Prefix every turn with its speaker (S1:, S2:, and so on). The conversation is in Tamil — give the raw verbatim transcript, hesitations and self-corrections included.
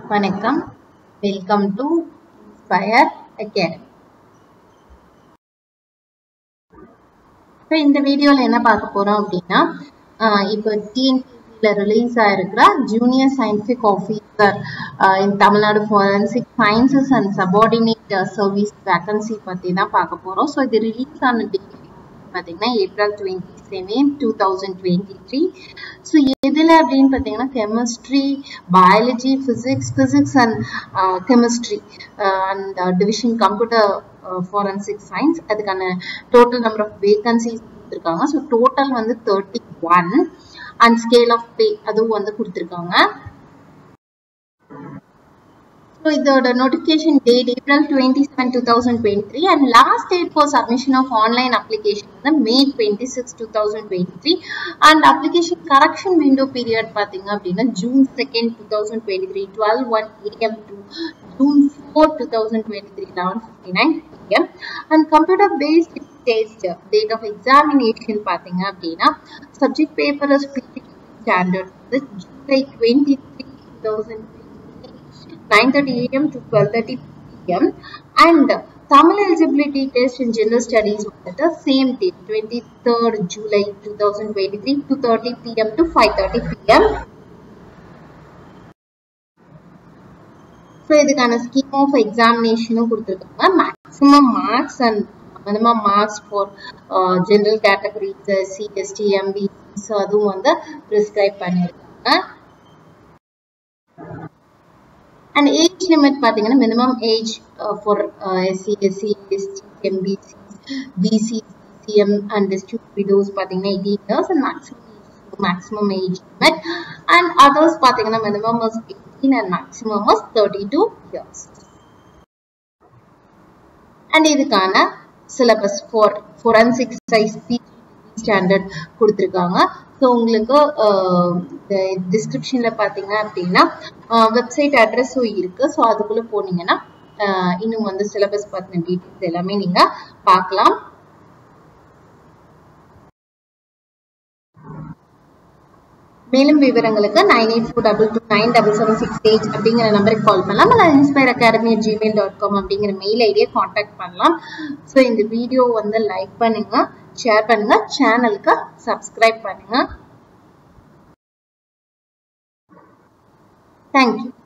S1: வணக்கம். Welcome to inspire academy. இப்போ இந்த வீடியோவில் என்ன பார்க்க போறோம் அப்படின்னா, இப்போ டிஎன்பிஎஸ்சில ரிலீஸ் ஆயிருக்கிற junior scientific officer in Tamil Nadu forensic sciences and subordinate service vacancy பற்றி தான் பார்க்க போகிறோம். ஸோ இது ரிலீஸ் ஆன டேட் பார்த்தீங்கன்னா April twenty seven two thousand twenty three. So எதில் அப்படின்னு பார்த்தீங்கன்னா chemistry, biology, physics physics and chemistry and division computer forensic science. அதுக்கான டோட்டல் நம்பர் ஆஃப் வேகன்சிஸ் கொடுத்துருக்காங்க. ஸோ டோட்டல் வந்து thirty one and scale of pay அதுவும் வந்து கொடுத்துருக்காங்க. So, the notification date April twenty-seventh two thousand twenty-three and last date for submission of online application is May twenty-sixth two thousand twenty-three and application correction window period பார்த்தீங்க அப்படின்னா June second two thousand twenty-three twelve one A M to June fourth two thousand twenty-three eleven fifty-nine P M and computer based test date of examination பார்த்தீங்க அப்படின்னா subject paper is standard this July twenty-three two thousand nine thirty A M to twelve thirty P M and Tamil eligibility test in general studies at the same date twenty-third July two thousand twenty-three two thirty P M to five thirty P M. So இதுக்கான scheme of examination கொடுத்திருக்காங்க. Maximum marks and minimum marks for uh, general categories C S T M B so அதுவும் வந்து prescribe பண்ணிருக்காங்க. And age limit பார்த்தீங்கன்னா minimum age uh, for uh, S C, S C, S T, M B C, B C, C M and district widows பார்த்தீங்கன்னா eighteen years and maximum age, maximum age limit and others பார்த்தீங்கன்னா minimum is eighteen and maximum is thirty-two years. And இதுக்கான syllabus for forensic size P standard கொடுத்திருக்காங்க. ஸோ உங்களுக்கு டிஸ்கிரிப்ஷனில் பார்த்தீங்க அப்படின்னா வெப்சைட் அட்ரஸும் இருக்குது. ஸோ அதுக்குள்ளே போனீங்கன்னா இன்னும் வந்து சிலபஸ் பற்றின டீட்டெயில்ஸ் எல்லாமே நீங்கள் பார்க்கலாம். மேலும் விவரங்களுக்கு nine eight four double two nine double seven six eight அப்படிங்கிற நம்பருக்கு கால் பண்ணலாம். இல்லை inspire academy at Gmail dot com அப்படிங்கிற மெயில் ஐடியை காண்டாக்ட் பண்ணலாம். ஸோ இந்த வீடியோ வந்து லைக் பண்ணுங்க, ஷேர் பண்ணுங்க, சேனலுக்கு சப்ஸ்கிரைப் பண்ணுங்க. தேங்க்யூ.